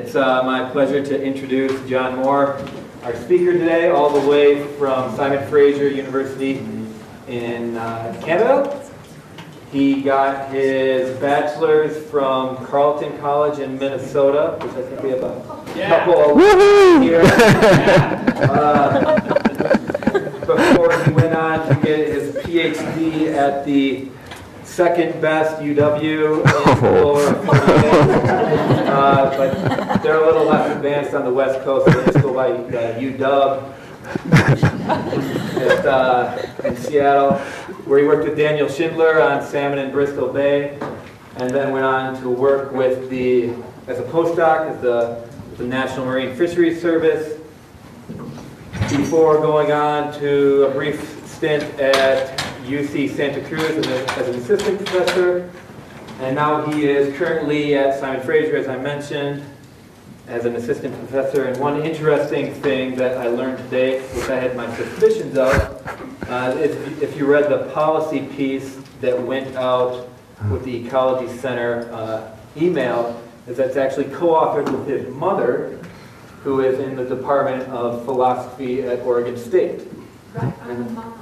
It's my pleasure to introduce John Moore, our speaker today, all the way from Fraser University in Canada. He got his bachelor's from Carleton College in Minnesota, which I think we have a couple here. Before he went on to get his PhD at the second best UW in the lower 48. But they're a little less advanced on the West Coast. They just go by UW in Seattle, where he worked with Daniel Schindler on Salmon in Bristol Bay, and then went on to work with as a postdoc at the National Marine Fisheries Service, before going on to a brief stint at UC Santa Cruz as an assistant professor, and now he is currently at Fraser, as I mentioned, as an assistant professor. And one interesting thing that I learned today, which I had my suspicions of, if you read the policy piece that went out with the Ecology Center email, is that's actually co-authored with his mother, who is in the Department of Philosophy at Oregon State. Right, I'm a mom.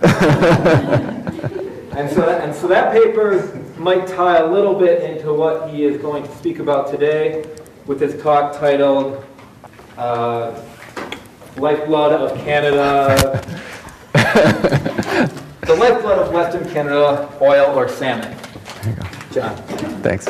And so that paper might tie a little bit into what he is going to speak about today with his talk titled Lifeblood of Canada, the Lifeblood of Western Canada, Oil or Salmon. There you go. John. Thanks.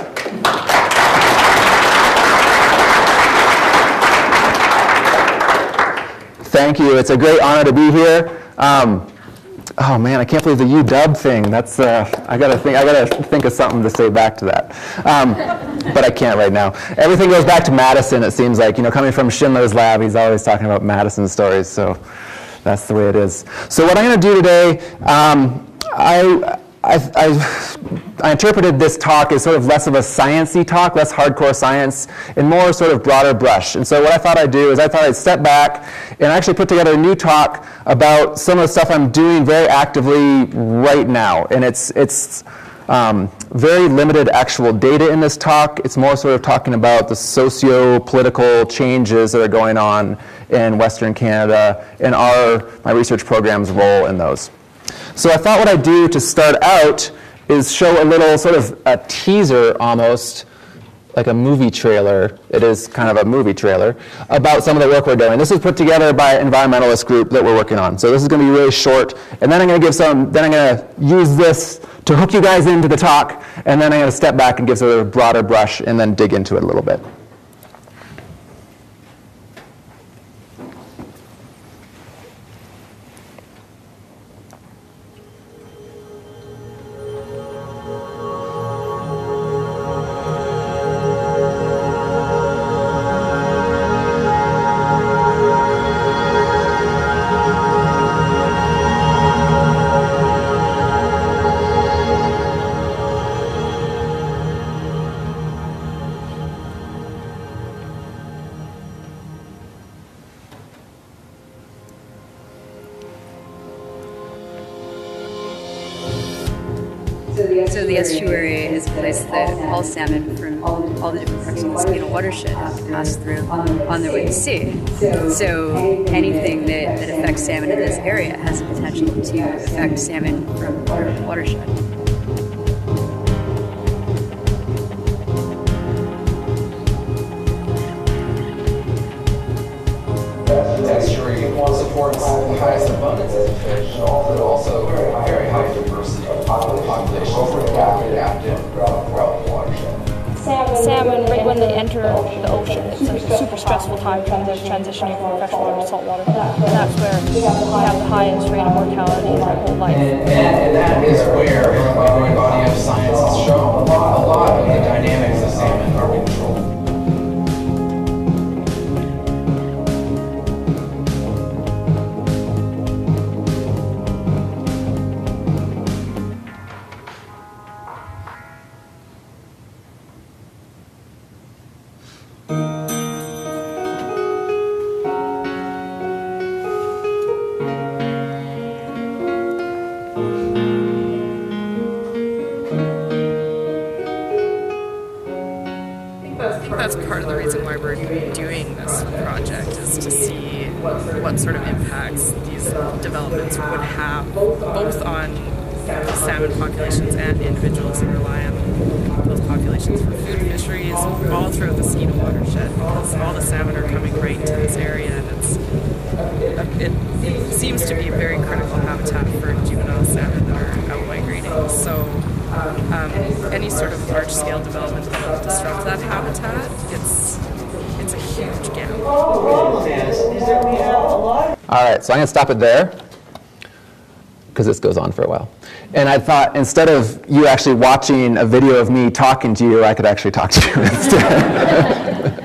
Thank you. It's a great honor to be here. Oh man, I can't believe the UW thing. That's I gotta think of something to say back to that. But I can't right now. Everything goes back to Madison. It seems like, coming from Schindler's lab, he's always talking about Madison stories. So that's the way it is. So what I'm going to do today, I interpreted this talk as sort of less of a sciencey talk, less hardcore science, and more sort of broader brush. And so what I thought I'd do is I thought I'd step back and actually put together a new talk about some of the stuff I'm doing very actively right now. And it's very limited actual data in this talk. It's more sort of talking about the socio-political changes that are going on in Western Canada and my research program's role in those. So I thought what I'd do to start out is show a little sort of a teaser, almost like a movie trailer. It is kind of a movie trailer about some of the work we're doing. This was put together by an environmentalist group that we're working on. So this is going to be really short, and then I'm going to use this to hook you guys into the talk, and then I'm going to step back and give sort of a broader brush and then dig into it a little bit. So the estuary is a place that all salmon from all the different parts of the Mosquito watershed pass through on their way to sea. So anything that affects salmon in this area has the potential to affect salmon from the watershed. The estuary supports the highest abundance of fish, but also very high diversity of population for adapted throughout the watershed. Salmon, right when they enter the ocean, it's a super stressful time for them. They're transitioning from freshwater to saltwater. And that's where we have the highest rate of mortality in their whole life. And that is where a growing body of science has shown a lot of the dynamics of salmon are controlled. why we're doing this project, is to see what sort of impacts these developments would have both on salmon populations and individuals who rely on those populations for food fisheries all throughout the Skeena watershed, because all the salmon are coming right to this area, and it seems to be a very critical habitat for juvenile salmon that are out migrating. So any sort of large-scale development that will disrupt that habitat, it's a huge gap. All right, so I'm going to stop it there, because this goes on for a while. And I thought, instead of you actually watching a video of me talking to you, I could actually talk to you instead.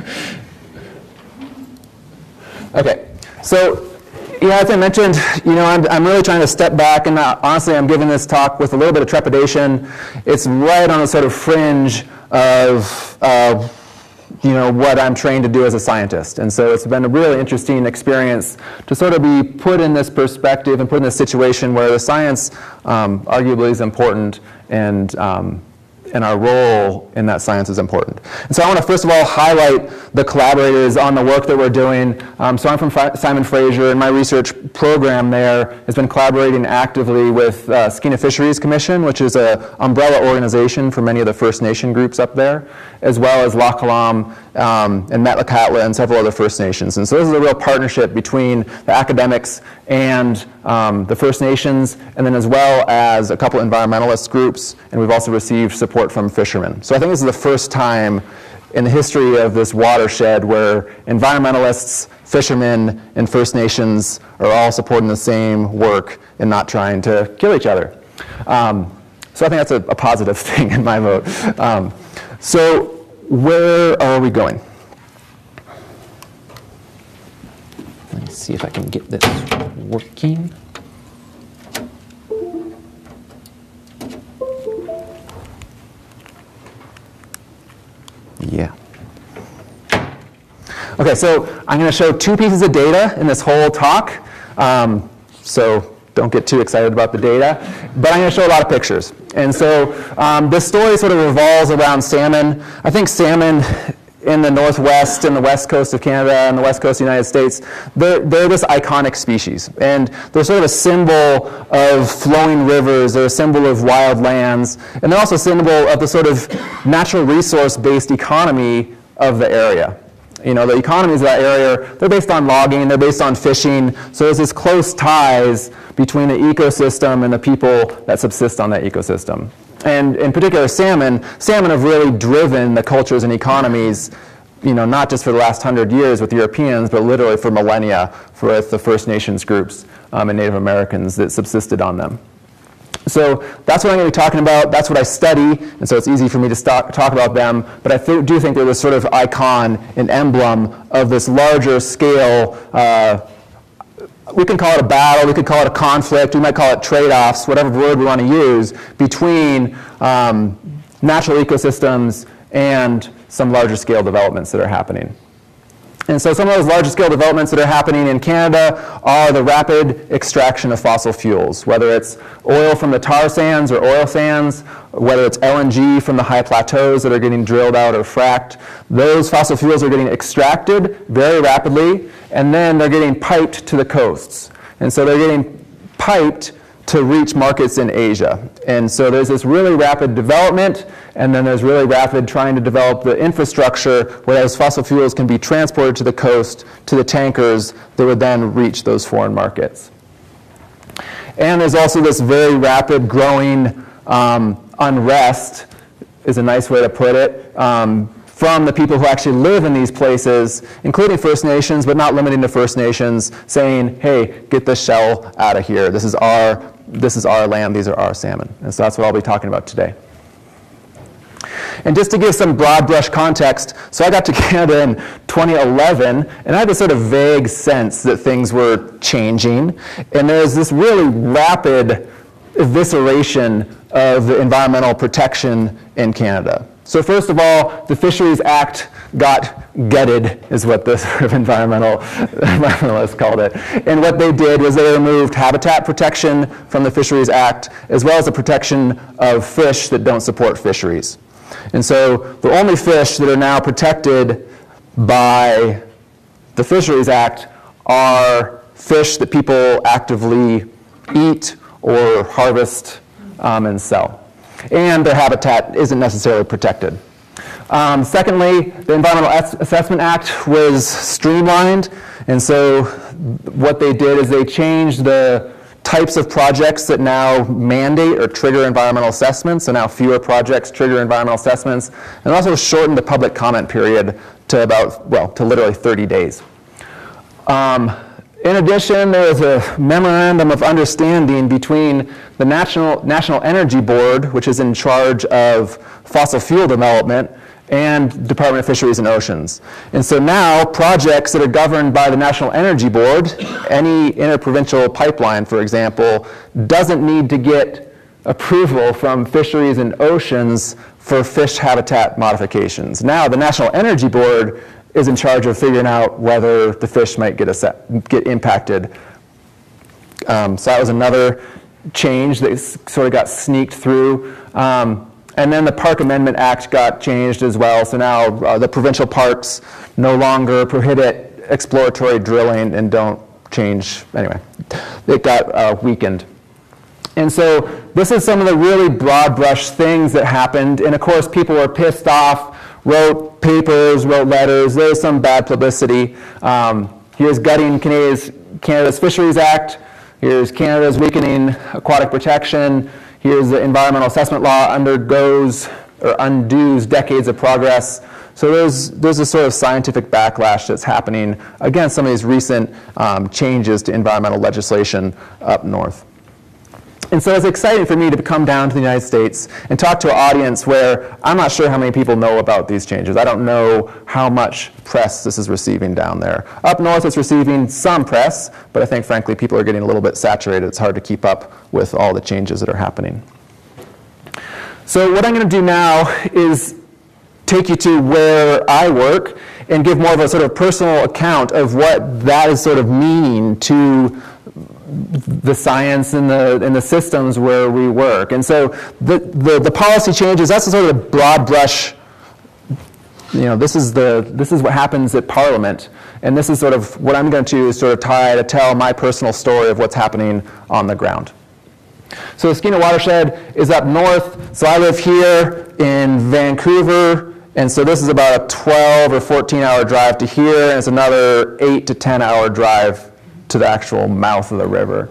Okay, so yeah, as I mentioned, I'm really trying to step back, and honestly, I'm giving this talk with a little bit of trepidation. It's right on the sort of fringe of what I'm trained to do as a scientist. And so it's been a really interesting experience to sort of be put in this perspective and put in this situation where the science arguably is important, and our role in that science is important. And so I want to first of all highlight the collaborators on the work that we're doing. So I'm from Simon Fraser, and my research program there has been collaborating actively with Skeena Fisheries Commission, which is an umbrella organization for many of the First Nation groups up there, as well as Loch Kalam and Metlakatla and several other First Nations. And so this is a real partnership between the academics and the First Nations, and then as well as a couple environmentalist groups, and we've also received support from fishermen. So I think this is the first time in the history of this watershed where environmentalists, fishermen, and First Nations are all supporting the same work and not trying to kill each other. So I think that's a positive thing in my vote. So where are we going? Let me see if I can get this working. Yeah. Okay, so I'm going to show two pieces of data in this whole talk. So don't get too excited about the data. But I'm going to show a lot of pictures. And so this story sort of revolves around salmon. I think salmon in the Northwest and the West Coast of Canada and the West Coast of the United States, they're this iconic species. And they're sort of a symbol of flowing rivers. They're a symbol of wild lands. And they're also a symbol of the sort of natural resource-based economy of the area. The economies of that area, they're based on logging, they're based on fishing. So there's this close ties between the ecosystem and the people that subsist on that ecosystem. And in particular, salmon have really driven the cultures and economies, not just for the last 100 years with Europeans, but literally for millennia with the First Nations groups and Native Americans that subsisted on them. So that's what I'm going to be talking about. That's what I study, and so it's easy for me to talk about them. But I do think they're this sort of icon, an emblem of this larger scale. We can call it a battle, we could call it a conflict, we might call it trade-offs, whatever word we want to use, between natural ecosystems and some larger scale developments that are happening. And so some of those larger scale developments that are happening in Canada are the rapid extraction of fossil fuels, whether it's oil from the tar sands or oil sands, whether it's LNG from the high plateaus that are getting drilled out or fracked. Those fossil fuels are getting extracted very rapidly, and then they're getting piped to the coasts. And so they're getting piped to reach markets in Asia. And so there's this really rapid development, and then there's really rapid trying to develop the infrastructure where those fossil fuels can be transported to the coast, to the tankers that would then reach those foreign markets. And there's also this very rapid growing unrest, is a nice way to put it, from the people who actually live in these places, including First Nations, but not limiting to First Nations, saying, hey, get this shell out of here. This is our land, these are our salmon. And so that's what I'll be talking about today. And just to give some broad brush context, so I got to Canada in 2011, and I had this sort of vague sense that things were changing. And there's this really rapid evisceration of the environmental protection in Canada. So first of all, the Fisheries Act got gutted, is what the sort of environmentalists called it. And what they did was they removed habitat protection from the Fisheries Act, as well as the protection of fish that don't support fisheries. And so the only fish that are now protected by the Fisheries Act are fish that people actively eat or harvest and sell. And their habitat isn't necessarily protected. Secondly, the Environmental Assessment Act was streamlined, and so what they did is they changed the types of projects that now mandate or trigger environmental assessments, so now fewer projects trigger environmental assessments, and also shortened the public comment period to about, well, to literally 30 days. In addition, there was a memorandum of understanding between the National Energy Board, which is in charge of fossil fuel development, and Department of Fisheries and Oceans. And so now projects that are governed by the National Energy Board, any interprovincial pipeline, for example, doesn't need to get approval from Fisheries and Oceans for fish habitat modifications. Now the National Energy Board is in charge of figuring out whether the fish might get impacted. So that was another change that sort of got sneaked through. And then the Park Amendment Act got changed as well. So now the provincial parks no longer prohibit exploratory drilling and don't change. Anyway, it got weakened. And so this is some of the really broad brush things that happened. And of course, people were pissed off, wrote papers, wrote letters. There's some bad publicity. Here's gutting Canada's Fisheries Act. Here's Canada's weakening aquatic protection. Here's the environmental assessment law undergoes or undoes decades of progress. So there's a sort of scientific backlash that's happening against some of these recent changes to environmental legislation up north. And so it's exciting for me to come down to the United States and talk to an audience where I'm not sure how many people know about these changes. I don't know how much press this is receiving down there. Up north it's receiving some press, but I think frankly people are getting a little bit saturated. It's hard to keep up with all the changes that are happening. So what I'm going to do now is take you to where I work and give more of a sort of personal account of what that is sort of meaning to the science and the systems where we work. And so the policy changes, that's a sort of broad brush, this is what happens at Parliament. And this is sort of what I'm going to do is sort of try to tell my personal story of what's happening on the ground. So the Skeena watershed is up north. So I live here in Vancouver. And so this is about a 12 or 14 hour drive to here. And it's another 8 to 10 hour drive to the actual mouth of the river.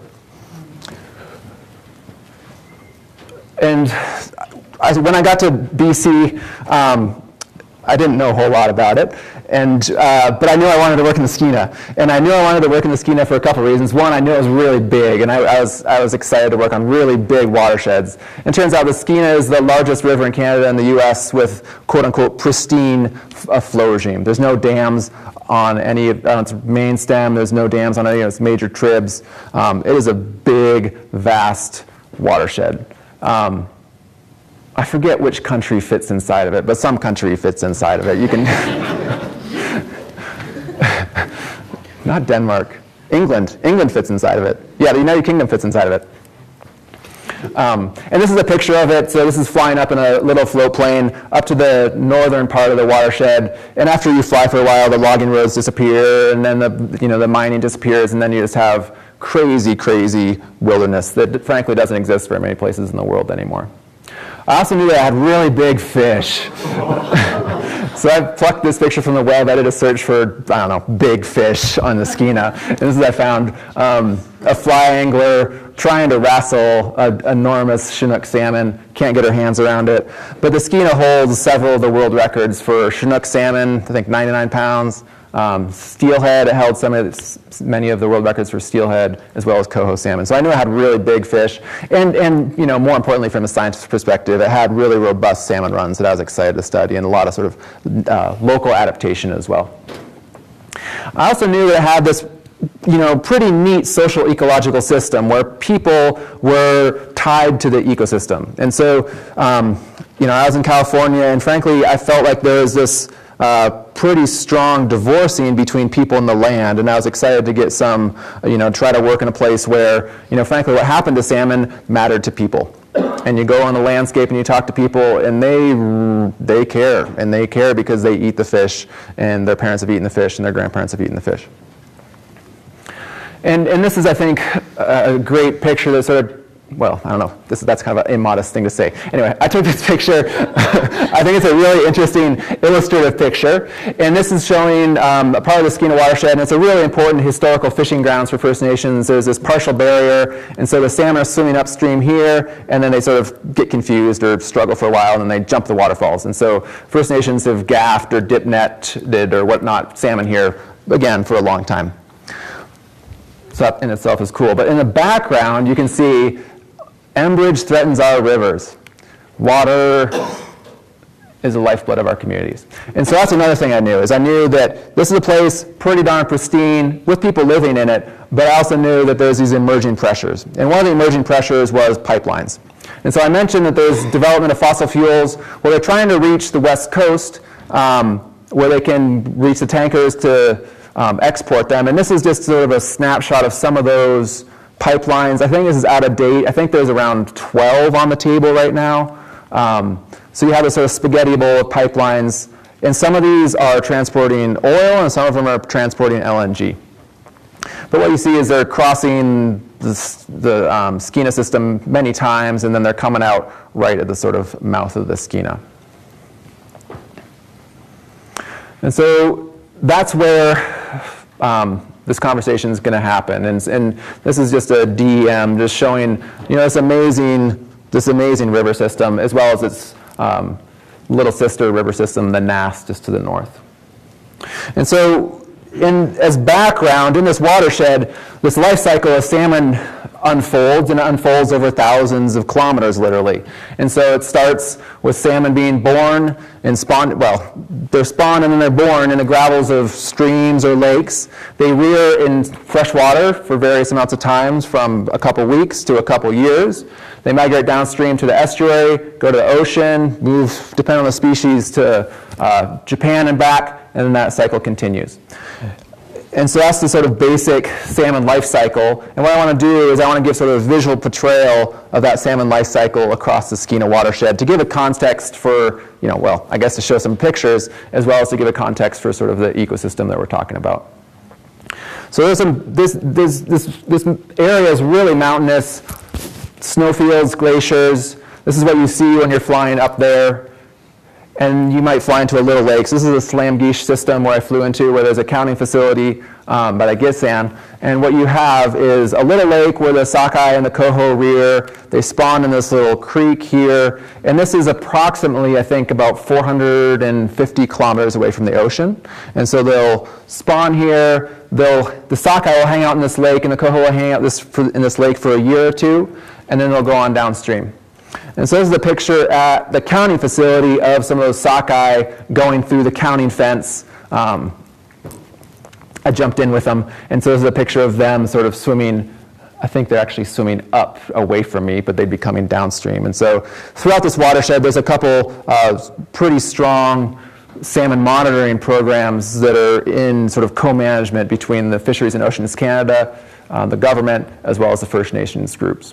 And when I got to BC, I didn't know a whole lot about it, but I knew I wanted to work in the Skeena. And I knew I wanted to work in the Skeena for a couple of reasons. One, I knew it was really big, and I was excited to work on really big watersheds. And it turns out the Skeena is the largest river in Canada and the US with quote-unquote pristine flow regime. There's no dams on its main stem. There's no dams on any of its major tribs. It is a big, vast watershed. I forget which country fits inside of it, but some country fits inside of it. You can, not Denmark, England. England fits inside of it. Yeah, the United Kingdom fits inside of it. And this is a picture of it. So this is flying up in a little float plane up to the northern part of the watershed. And after you fly for a while, the logging roads disappear, and then the mining disappears, and then you just have crazy, crazy wilderness that frankly doesn't exist very many places in the world anymore. I also knew that I had really big fish. So I plucked this picture from the web. I did a search for, I don't know, big fish on the Skeena. And this is I found a fly angler trying to wrestle an enormous Chinook salmon. Can't get her hands around it. But the Skeena holds several of the world records for Chinook salmon, I think 99 pounds. Steelhead, it held many of the world records for steelhead, as well as coho salmon. So I knew I had really big fish, and more importantly from a scientist's perspective, it had really robust salmon runs that I was excited to study, and a lot of sort of local adaptation as well. I also knew that it had this pretty neat social ecological system where people were tied to the ecosystem. And so, I was in California, and frankly, I felt like there was this pretty strong divorcing between people and the land, and I was excited to get some, try to work in a place where, frankly, what happened to salmon mattered to people. And you go on the landscape and you talk to people, and they care, and they care because they eat the fish, and their parents have eaten the fish, and their grandparents have eaten the fish. And this is, I think, a great picture that sort of, well, I don't know, that's kind of an immodest thing to say. Anyway, I took this picture. I think it's a really interesting illustrative picture. And this is showing a part of the Skeena watershed, and it's a really important historical fishing grounds for First Nations. There's this partial barrier, and so the salmon are swimming upstream here, and then they sort of get confused or struggle for a while, and then they jump the waterfalls. And so First Nations have gaffed or dip netted or whatnot salmon here, again, for a long time. So that in itself is cool. But in the background, you can see Enbridge threatens our rivers. Water is the lifeblood of our communities. And so that's another thing I knew, is I knew that this is a place pretty darn pristine with people living in it, but I also knew that there's these emerging pressures. And one of the emerging pressures was pipelines. And so I mentioned that there's development of fossil fuels where they're trying to reach the West Coast, where they can reach the tankers to export them. And this is just sort of a snapshot of some of those pipelines. I think this is out of date. I think there's around 12 on the table right now. So you have this sort of spaghetti bowl of pipelines, and some of these are transporting oil, and some of them are transporting LNG. But what you see is they're crossing the Skeena system many times, and then they're coming out right at the sort of mouth of the Skeena. And so that's where this conversation is going to happen, and this is just a DEM, just showing this amazing river system, as well as its little sister river system, the Nass, just to the north. And so, as background, in this watershed, this life cycle of salmon unfolds, and it unfolds over thousands of kilometers, literally. And so it starts with salmon being born and spawn. Well, they're spawned and then they're born in the gravels of streams or lakes. They rear in fresh water for various amounts of times, from a couple weeks to a couple years. They migrate downstream to the estuary, go to the ocean, move, depending on the species, to Japan and back, and then that cycle continues. And so that's the sort of basic salmon life cycle. And what I want to do is I want to give sort of a visual portrayal of that salmon life cycle across the Skeena watershed to give a context for, well, I guess to show some pictures, as well as to give a context for sort of the ecosystem that we're talking about. So this area is really mountainous, snowfields, glaciers. This is what you see when you're flying up there. And you might fly into a little lake. So this is a Slamgish system where I flew into, where there's a counting facility by Gisan. And what you have is a little lake where the sockeye and the coho rear. They spawn in this little creek here. And this is approximately, I think, about 450 kilometers away from the ocean. And so they'll spawn here. The sockeye will hang out in this lake, and the coho will hang out in this lake for a year or two. And then they'll go on downstream. And so this is a picture at the counting facility of some of those sockeye going through the counting fence. I jumped in with them, and so this is a picture of them sort of swimming. I think they're actually swimming up away from me, but they'd be coming downstream. And so throughout this watershed, there's a couple pretty strong salmon monitoring programs that are in sort of co-management between the Fisheries and Oceans Canada, the government, as well as the First Nations groups.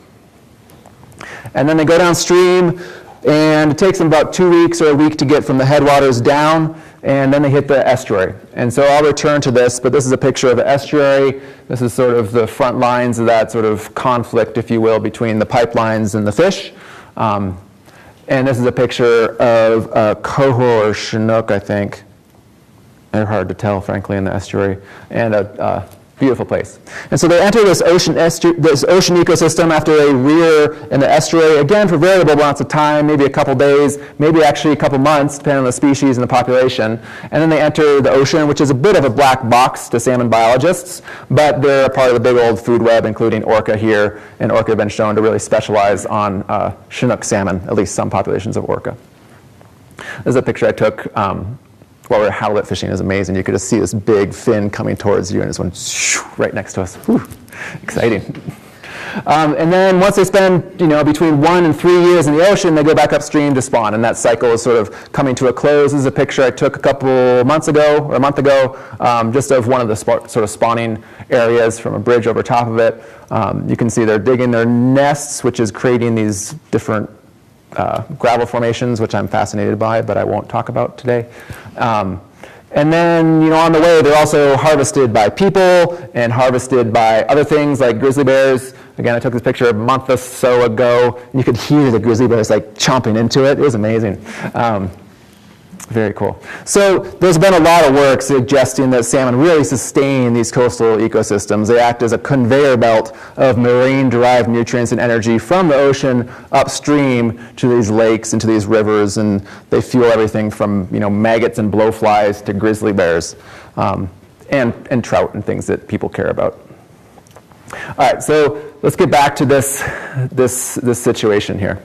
And then they go downstream, and it takes them about 2 weeks or a week to get from the headwaters down, and then they hit the estuary. And so I'll return to this, but this is a picture of the estuary. This is sort of the front lines of that sort of conflict, if you will, between the pipelines and the fish. And this is a picture of a coho or Chinook, I think. They're hard to tell, frankly, in the estuary. And a beautiful place. And so they enter this ocean ecosystem after they rear in the estuary, again for variable amounts of time, maybe a couple days, maybe actually a couple months, depending on the species and the population. And then they enter the ocean, which is a bit of a black box to salmon biologists, but they're a part of the big old food web, including orca here, and orca have been shown to really specialize on Chinook salmon, at least some populations of orca. This is a picture I took while we were halibut fishing. Is amazing. You could just see this big fin coming towards you, and this one right next to us. Whew, exciting. And then once they spend, between 1 and 3 years in the ocean, they go back upstream to spawn, and that cycle is sort of coming to a close. This is a picture I took a couple months ago, or a month ago, just of one of the sort of spawning areas from a bridge over top of it. You can see they're digging their nests, which is creating these different gravel formations, which I'm fascinated by, but I won't talk about today. And then, on the way, they're also harvested by people and harvested by other things like grizzly bears. Again, I took this picture a month or so ago, and you could hear the grizzly bears like chomping into it. It was amazing. Very cool. So there's been a lot of work suggesting that salmon really sustain these coastal ecosystems. They act as a conveyor belt of marine-derived nutrients and energy from the ocean upstream to these lakes and to these rivers, and they fuel everything from maggots and blowflies to grizzly bears, and trout and things that people care about. All right, so let's get back to this situation here.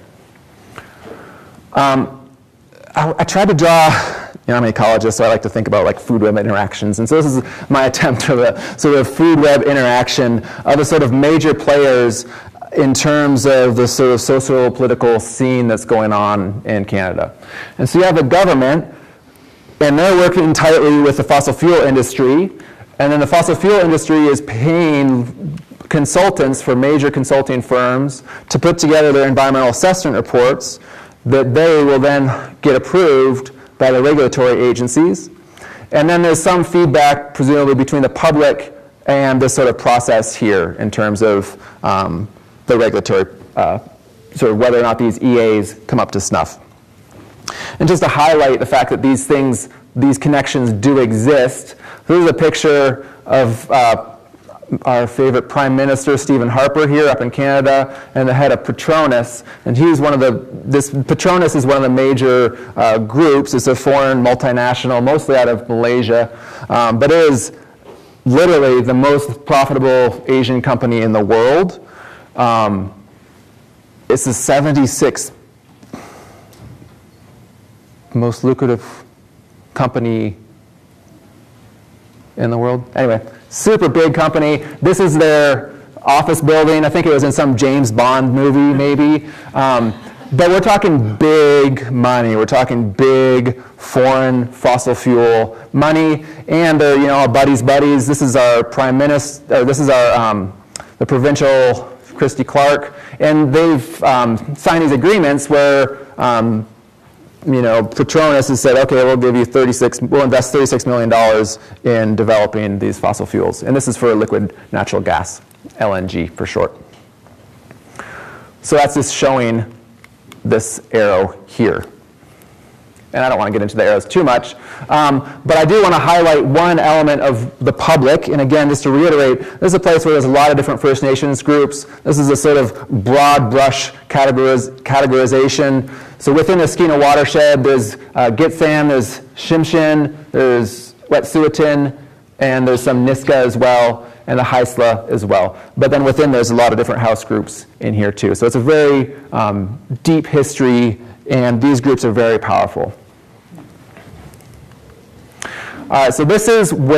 I tried to draw, I'm an ecologist, so I like to think about like food web interactions. And so this is my attempt of a sort of food web interaction of the sort of major players in terms of the sort of social political scene that's going on in Canada. And so you have the government, and they're working tightly with the fossil fuel industry, and then the fossil fuel industry is paying consultants for major consulting firms to put together their environmental assessment reports that they will then get approved by the regulatory agencies. And then there's some feedback, presumably, between the public and this sort of process here in terms of the regulatory, sort of whether or not these EAs come up to snuff. And just to highlight the fact that these things, these connections do exist, this is a picture of our favorite Prime Minister, Stephen Harper, here up in Canada, and the head of Petronas. And he's one of Petronas is one of the major groups. It's a foreign multinational, mostly out of Malaysia, but it is literally the most profitable Asian company in the world. It's the 76th most lucrative company in the world. Anyway, super big company. This is their office building. I think it was in some James Bond movie, maybe. But we're talking big money. We're talking big foreign fossil fuel money. And our buddies. This is our prime minister. This is our the provincial Christy Clark, and they've signed these agreements where Petronas has said, okay, we'll invest $36 million in developing these fossil fuels. And this is for liquid natural gas, LNG for short. So that's just showing this arrow here. And I don't want to get into the arrows too much, but I do want to highlight one element of the public. And again, just to reiterate, this is a place where there's a lot of different First Nations groups. This is a sort of broad brush categorization. So within the Skeena watershed, there's Gitxsan, there's Tsimshian, there's Wet'suwet'en, and there's some Niska as well, and the Haisla as well. But then within there's a lot of different house groups in here too. So it's a very deep history, and these groups are very powerful. All right, so this is the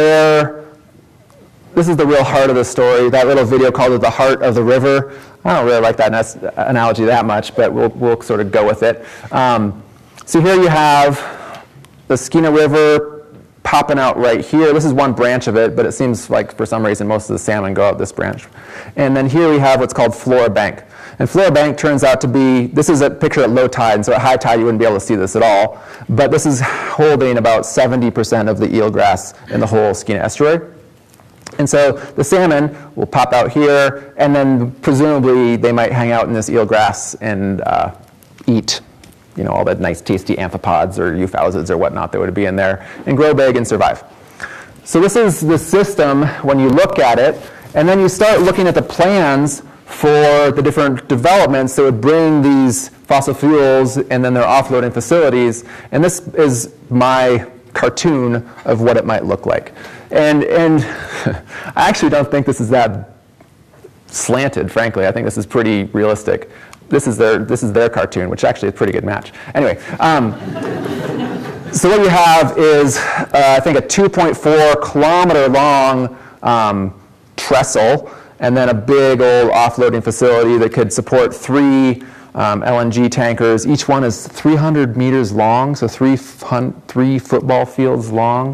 real heart of the story. That little video called it The Heart of the River. I don't really like that analogy that much, but we'll sort of go with it. So here you have the Skeena River popping out right here. This is one branch of it, but it seems like for some reason most of the salmon go out this branch. And then here we have what's called Flora Bank. And Flora Bank turns out to be, this is a picture at low tide, and so at high tide you wouldn't be able to see this at all. But this is holding about 70% of the eelgrass in the whole Skeena estuary. And so the salmon will pop out here, and then presumably they might hang out in this eelgrass and eat all the nice tasty amphipods or euphausids or whatnot that would be in there, and grow big and survive. So this is the system when you look at it, and then you start looking at the plans for the different developments that would bring these fossil fuels and then their offloading facilities. And this is my cartoon of what it might look like. And I actually don't think this is that slanted, frankly. I think this is pretty realistic. This is their cartoon, which actually is a pretty good match. Anyway, so what you have is, I think, a 2.4 kilometer long trestle. and then a big old offloading facility that could support 3 LNG tankers. Each one is 300 meters long, so 3 football fields long.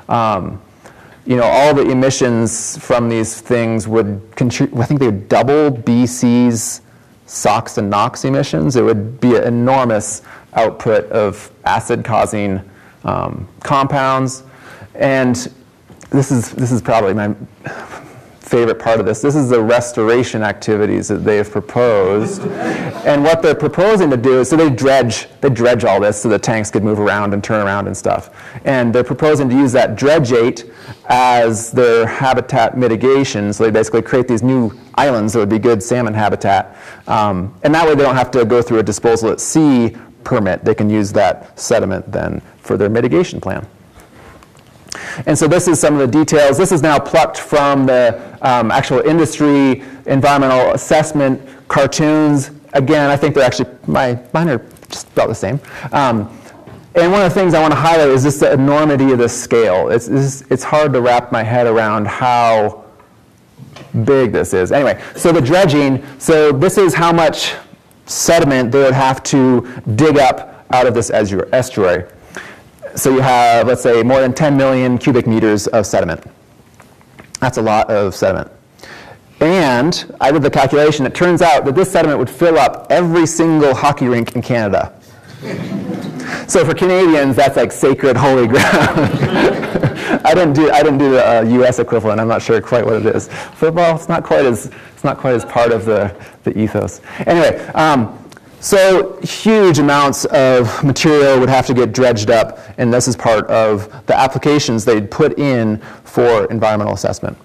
All the emissions from these things would contribute, I think they would double BC's SOx and NOx emissions. It would be an enormous output of acid-causing compounds. And this is probably my favorite part of this. This is the restoration activities that they have proposed. And what they're proposing to do is, so they dredge all this so the tanks could move around and turn around and stuff. And they're proposing to use that dredgeate as their habitat mitigation. So they basically create these new islands that would be good salmon habitat. And that way they don't have to go through a disposal at sea permit. They can use that sediment then for their mitigation plan. And so this is some of the details. This is now plucked from the actual industry environmental assessment cartoons. Again, I think they're actually, mine are just about the same. And one of the things I want to highlight is just the enormity of the scale. It's hard to wrap my head around how big this is. Anyway, so the dredging, so this is how much sediment they would have to dig up out of this estuary. So you have, let's say, more than 10 million cubic meters of sediment. That's a lot of sediment. And I did the calculation. It turns out that this sediment would fill up every single hockey rink in Canada. So for Canadians, that's like sacred, holy ground. I didn't do the U.S. equivalent. I'm not sure quite what it is. Football, it's not quite as part of the ethos. Anyway. So huge amounts of material would have to get dredged up, and this is part of the applications they'd put in for environmental assessment.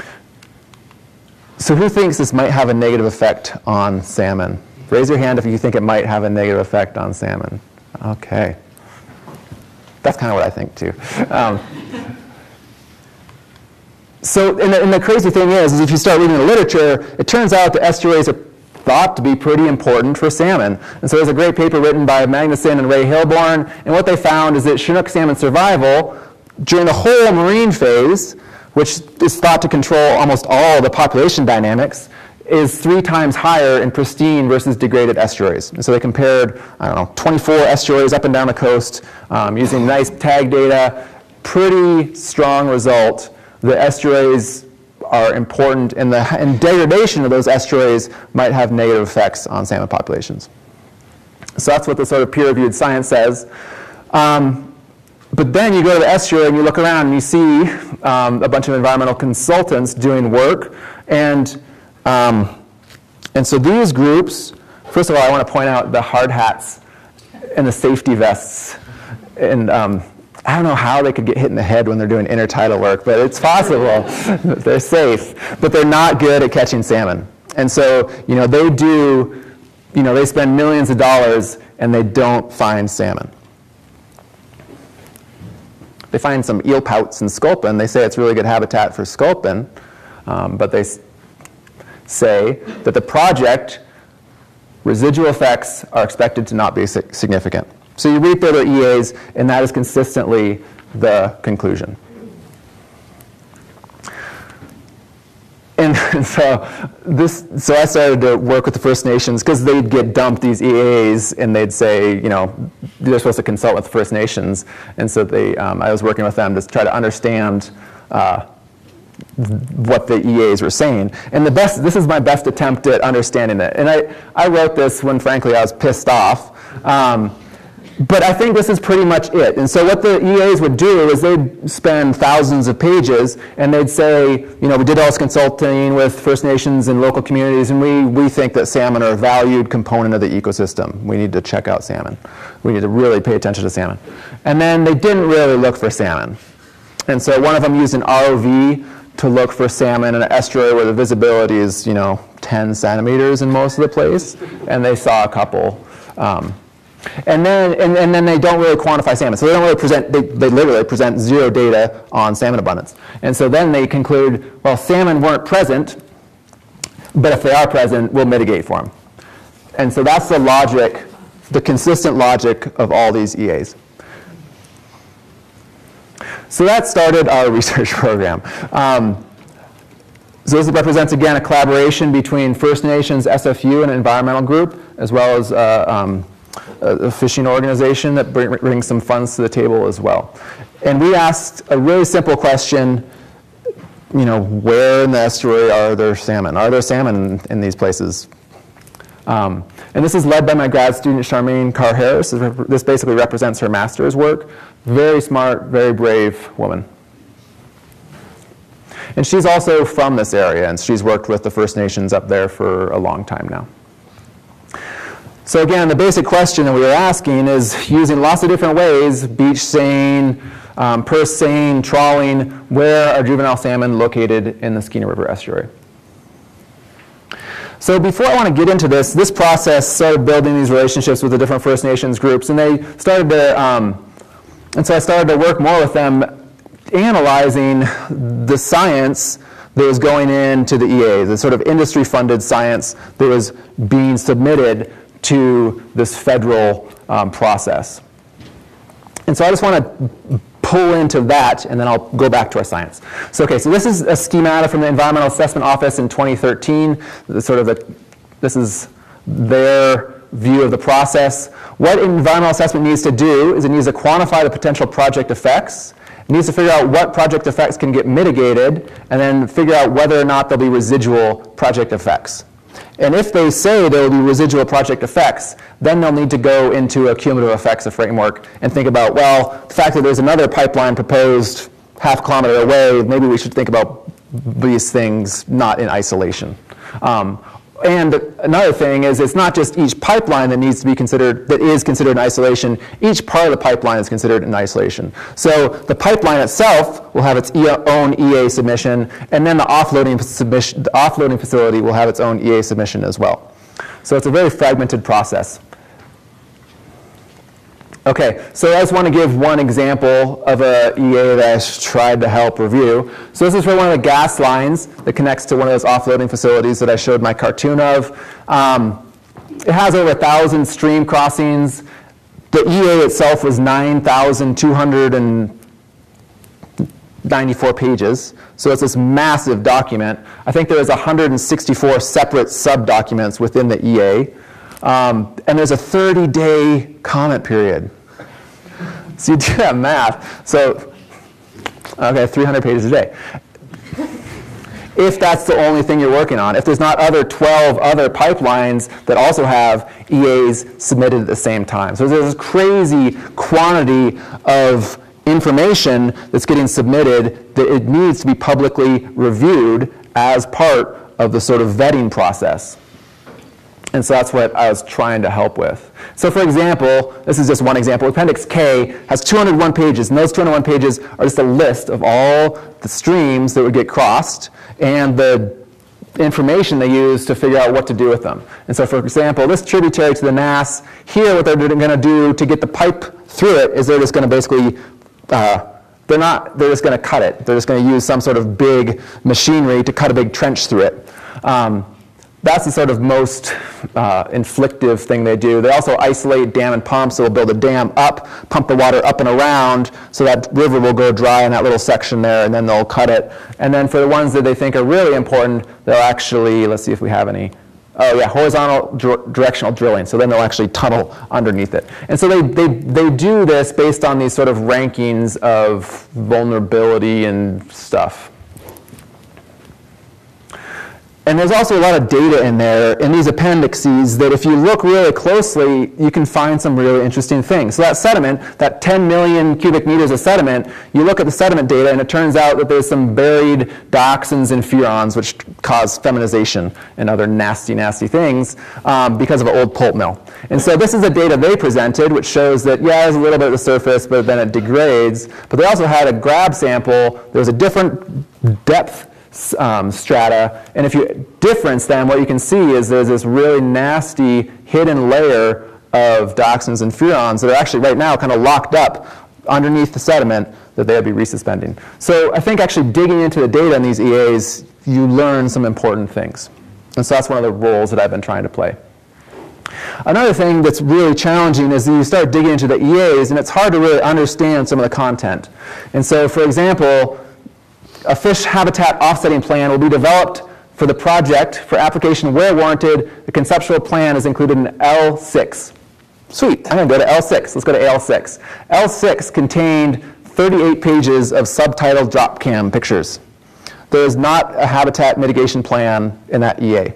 So who thinks this might have a negative effect on salmon? Raise your hand if you think it might have a negative effect on salmon. Okay. That's kind of what I think too. And the crazy thing is if you start reading the literature, it turns out the estuaries are thought to be pretty important for salmon. And so there's a great paper written by Magnuson and Ray Hilborn, and what they found is that Chinook salmon survival during the whole marine phase, which is thought to control almost all the population dynamics, is 3 times higher in pristine versus degraded estuaries. And so they compared, 24 estuaries up and down the coast using nice tag data. Pretty strong result. The estuaries are important, and degradation of those estuaries might have negative effects on salmon populations. So that's what the sort of peer-reviewed science says. But then you go to the estuary and you look around and you see a bunch of environmental consultants doing work. And so these groups, first of all, I want to point out the hard hats and the safety vests. And I don't know how they could get hit in the head when they're doing intertidal work, but it's possible. They're safe, but they're not good at catching salmon. And so, they spend millions of dollars and they don't find salmon. They find some eel pouts and sculpin. They say it's really good habitat for sculpin, but they say that the project residual effects are expected to not be significant. So you read through the EAs, and that is consistently the conclusion. And so I started to work with the First Nations because they'd get dumped these EAs, and they'd say, they're supposed to consult with the First Nations. And so I was working with them to try to understand what the EAs were saying. And this is my best attempt at understanding it. And I wrote this when, frankly, I was pissed off. But I think this is pretty much it. And so what the EAs would do is they'd spend thousands of pages, and they'd say, we did all this consulting with First Nations and local communities, and we think that salmon are a valued component of the ecosystem. We need to check out salmon. We need to really pay attention to salmon. And then they didn't really look for salmon. And so one of them used an ROV to look for salmon in an estuary where the visibility is, 10 centimeters in most of the place, and they saw a couple. And then they don't really quantify salmon. So they don't really present, they literally present 0 data on salmon abundance. And so then they conclude, well, salmon weren't present, but if they are present, we'll mitigate for them. And so that's the logic, the consistent logic of all these EAs. So that started our research program. So this represents, again, a collaboration between First Nations, SFU, and an environmental group, as well as a fishing organization that brings some funds to the table as well. And we asked a really simple question, where in the estuary are there salmon? Are there salmon in these places? And this is led by my grad student, Charmaine Carr-Harris. This basically represents her master's work. Very smart, very brave woman. And she's also from this area, and she's worked with the First Nations up there for a long time now. So again, the basic question that we were asking is, using lots of different ways, beach seine, purse seine, trawling, where are juvenile salmon located in the Skeena River estuary? So before I want to get into this process started building these relationships with the different First Nations groups, and they started to, and so I started to work more with them, analyzing the science that was going into the EA, the sort of industry-funded science that was being submitted to this federal process. And so I just want to pull into that, and then I'll go back to our science. So, okay, so this is a schemata from the Environmental Assessment Office in 2013. This is their view of the process. What environmental assessment needs to do is it needs to quantify the potential project effects. It needs to figure out what project effects can get mitigated, and then figure out whether or not there'll be residual project effects. And if they say there will be residual project effects, then they'll need to go into a cumulative effects framework and think about, well, the fact that there's another pipeline proposed half a kilometer away, maybe we should think about these things not in isolation. And another thing is, it's not just each pipeline that needs to be considered, that is considered in isolation. Each part of the pipeline is considered in isolation. So the pipeline itself will have its own EA submission, and then the offloading facility will have its own EA submission as well. So it's a very fragmented process. Okay, so I just want to give one example of a EA that I tried to help review. So this is for one of the gas lines that connects to one of those offloading facilities that I showed my cartoon of. It has over 1,000 stream crossings. The EA itself was 9,294 pages. So it's this massive document. I think there was 164 separate sub-documents within the EA. And there's a 30-day comment period. So you do that math. So, okay, 300 pages a day. If that's the only thing you're working on. If there's not 12 other pipelines that also have EAs submitted at the same time. So there's this crazy quantity of information that's getting submitted that it needs to be publicly reviewed as part of the sort of vetting process. And so that's what I was trying to help with. So for example, this is just one example. Appendix K has 201 pages, and those 201 pages are just a list of all the streams that would get crossed and the information they use to figure out what to do with them. And so for example, this tributary to the Nass, here what they're going to do to get the pipe through it is they're just going to basically, they're just going to cut it. They're just going to use some sort of big machinery to cut a big trench through it. That's the sort of most inflictive thing they do. They also isolate dam and pump, so they'll build a dam up, pump the water up and around, so that river will go dry in that little section there, and then they'll cut it. And then for the ones that they think are really important, they'll actually, let's see if we have any. Oh yeah, horizontal directional drilling. So then they'll actually tunnel underneath it. And so they do this based on these sort of rankings of vulnerability and stuff. And there's also a lot of data in there, in these appendices, that if you look really closely, you can find some really interesting things. So that sediment, that 10 million cubic meters of sediment, you look at the sediment data, and it turns out that there's some buried dioxins and furans, which cause feminization and other nasty, nasty things because of an old pulp mill. And so this is the data they presented, which shows that, yeah, there's a little bit at the surface, but then it degrades. But they also had a grab sample. There was a different depth strata, and if you difference them, what you can see is there's this really nasty hidden layer of dioxins and furans that are actually right now kind of locked up underneath the sediment that they would be resuspending. So I think actually digging into the data in these EAs, you learn some important things. And so that's one of the roles that I've been trying to play. Another thing that's really challenging is that you start digging into the EAs, and it's hard to really understand some of the content. And so, for example, a fish habitat offsetting plan will be developed for the project for application where warranted. The conceptual plan is included in L6. Sweet, I'm going to go to L6. Let's go to L6. L6 contained 38 pages of subtitled drop cam pictures. There is not a habitat mitigation plan in that EA.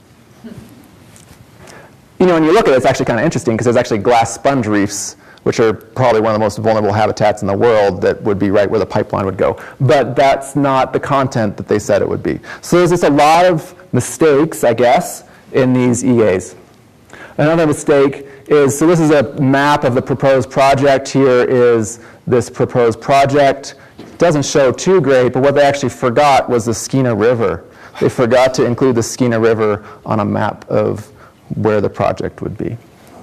You know, when you look at it, it's actually kind of interesting because there's actually glass sponge reefs, which are probably one of the most vulnerable habitats in the world that would be right where the pipeline would go. But that's not the content that they said it would be. So there's just a lot of mistakes, I guess, in these EAs. Another mistake is, so this is a map of the proposed project. Here is this proposed project. It doesn't show too great, but what they actually forgot was the Skeena River. They forgot to include the Skeena River on a map of where the project would be.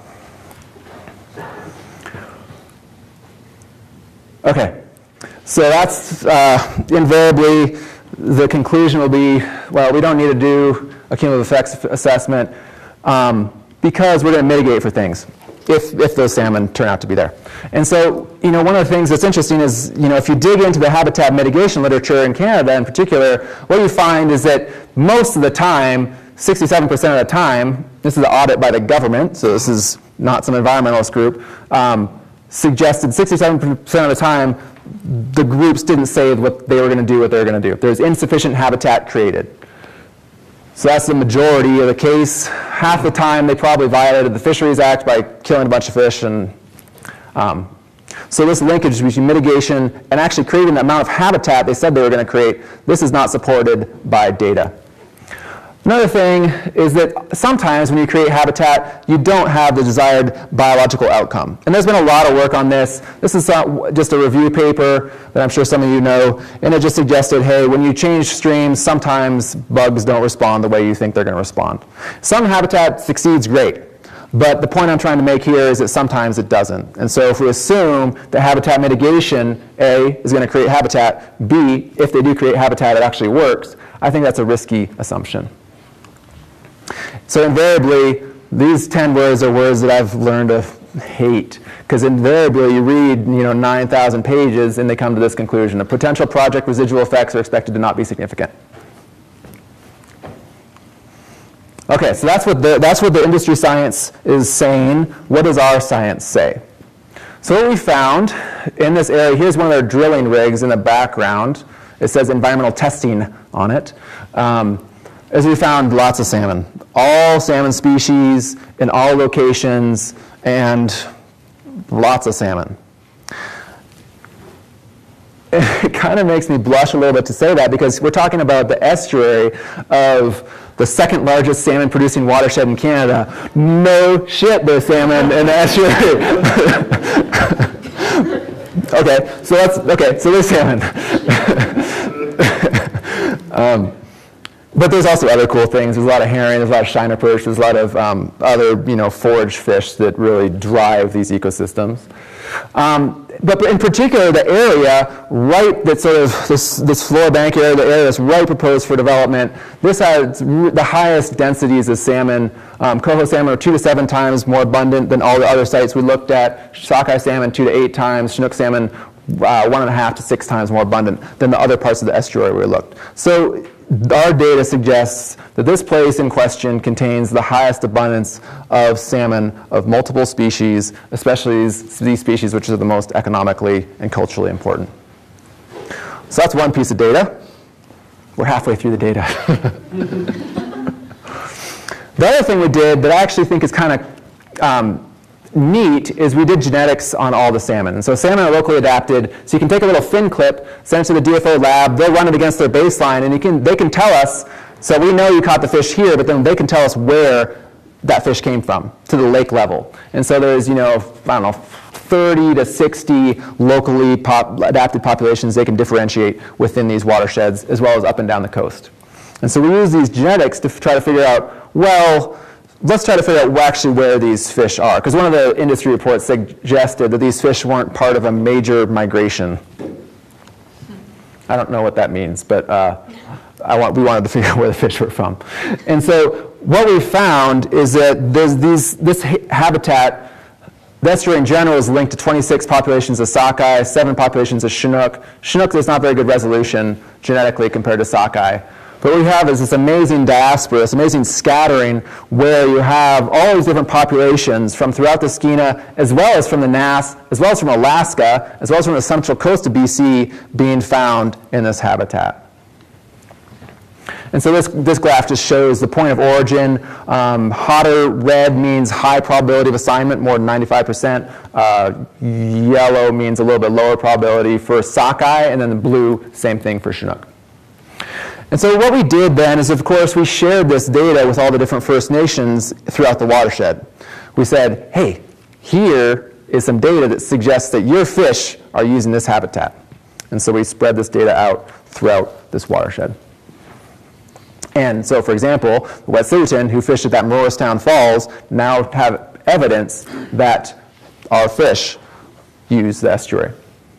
Okay, so that's invariably the conclusion will be, well, we don't need to do a cumulative effects assessment because we're going to mitigate for things if those salmon turn out to be there. And so, you know, one of the things that's interesting is, you know, if you dig into the habitat mitigation literature in Canada in particular, what you find is that most of the time, 67% of the time, this is an audit by the government, so this is not some environmentalist group, suggested 67% of the time the groups didn't say what they were going to do, what they were going to do. There's insufficient habitat created. So that's the majority of the case. Half the time they probably violated the Fisheries Act by killing a bunch of fish. And so this linkage between mitigation and actually creating the amount of habitat they said they were going to create, this is not supported by data. Another thing is that sometimes when you create habitat, you don't have the desired biological outcome. And there's been a lot of work on this. This is just a review paper that I'm sure some of you know, and it just suggested, hey, when you change streams, sometimes bugs don't respond the way you think they're going to respond. Some habitat succeeds great, but the point I'm trying to make here is that sometimes it doesn't. And so if we assume that habitat mitigation, A, is going to create habitat, B, if they do create habitat, it actually works, I think that's a risky assumption. So invariably, these 10 words are words that I've learned to hate, because invariably you read 9,000 pages and they come to this conclusion. The potential project residual effects are expected to not be significant. Okay, so that's what the industry science is saying. What does our science say? So what we found in this area, here's one of their drilling rigs in the background. It says environmental testing on it. As we found lots of salmon, all salmon species in all locations, and lots of salmon. It kind of makes me blush a little bit to say that, because we're talking about the estuary of the second largest salmon producing watershed in Canada. No shit, there's salmon in the estuary. So there's salmon. But there's also other cool things. There's a lot of herring, there's a lot of shiner perch, there's a lot of other forage fish that really drive these ecosystems. But in particular, the area right that sort of this floor bank area, the area that's right proposed for development, this has the highest densities of salmon. Coho salmon are 2 to 7 times more abundant than all the other sites we looked at. Sockeye salmon 2 to 8 times. Chinook salmon 1.5 to 6 times more abundant than the other parts of the estuary we looked. So our data suggests that this place in question contains the highest abundance of salmon of multiple species, especially these species which are the most economically and culturally important. So that's one piece of data. We're halfway through the data. The other thing we did that I actually think is kind of neat is we did genetics on all the salmon. And so salmon are locally adapted, so you can take a little fin clip, send it to the DFO lab, they'll run it against their baseline, and they can tell us, so we know you caught the fish here, but then they can tell us where that fish came from, to the lake level. And so there's, 30 to 60 locally adapted populations they can differentiate within these watersheds, as well as up and down the coast. And so we use these genetics to try to figure out, well, let's try to figure out actually where these fish are. Because one of the industry reports suggested that these fish weren't part of a major migration. I don't know what that means, but we wanted to figure out where the fish were from. And so what we found is that this habitat The estuary in general is linked to 26 populations of sockeye, 7 populations of Chinook. Chinook, there's not very good resolution genetically compared to sockeye. But what we have is this amazing diaspora, this amazing scattering where you have all these different populations from throughout the Skeena, as well as from the Nass, as well as from Alaska, as well as from the central coast of BC being found in this habitat. And so this graph just shows the point of origin. Hotter red means high probability of assignment, more than 95%. Yellow means a little bit lower probability for sockeye, and then the blue, same thing for Chinook. And so what we did then is, of course, we shared this data with all the different First Nations throughout the watershed. We said, hey, here is some data that suggests that your fish are using this habitat. And so we spread this data out throughout this watershed. And so, for example, the Wet'suwet'en, who fished at that Morristown Falls, now have evidence that our fish use the estuary.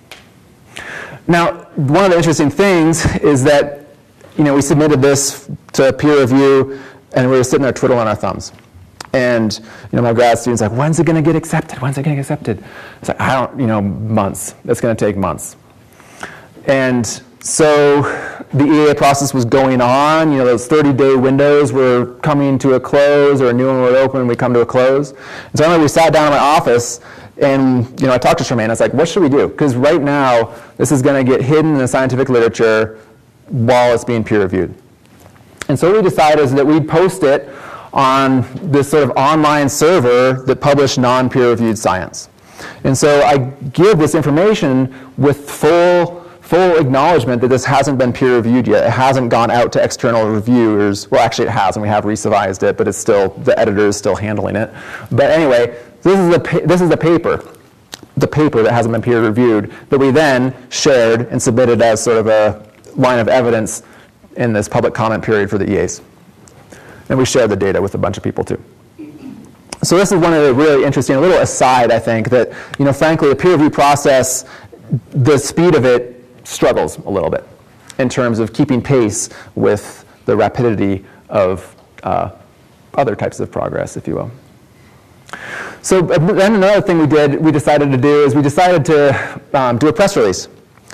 Now, one of the interesting things is that, we submitted this to peer review, and we were sitting there twiddling our thumbs. And, my grad student's like, when's it going to get accepted? When's it going to get accepted? It's like, I don't, months. It's going to take months. And so the EA process was going on. Those 30-day windows were coming to a close, or a new one would open and we come to a close. And so I remember we sat down in my office, and I talked to Charmaine. I was like, what should we do? Because right now, this is going to get hidden in the scientific literature while it's being peer reviewed. And so what we decided is that we'd post it on this sort of online server that published non-peer reviewed science. And so I give this information with full acknowledgement that this hasn't been peer reviewed yet. It hasn't gone out to external reviewers. Well, actually it has, and we have revised it, but it's still, the editor is still handling it. But anyway, this is the paper that hasn't been peer reviewed, that we then shared and submitted as sort of a line of evidence in this public comment period for the EAs. And we shared the data with a bunch of people too. So this is one of the really interesting, a little aside, I think, that, frankly, the peer review process, the speed of it struggles a little bit in terms of keeping pace with the rapidity of other types of progress, if you will. So then another thing we decided to do is we decided to do a press release.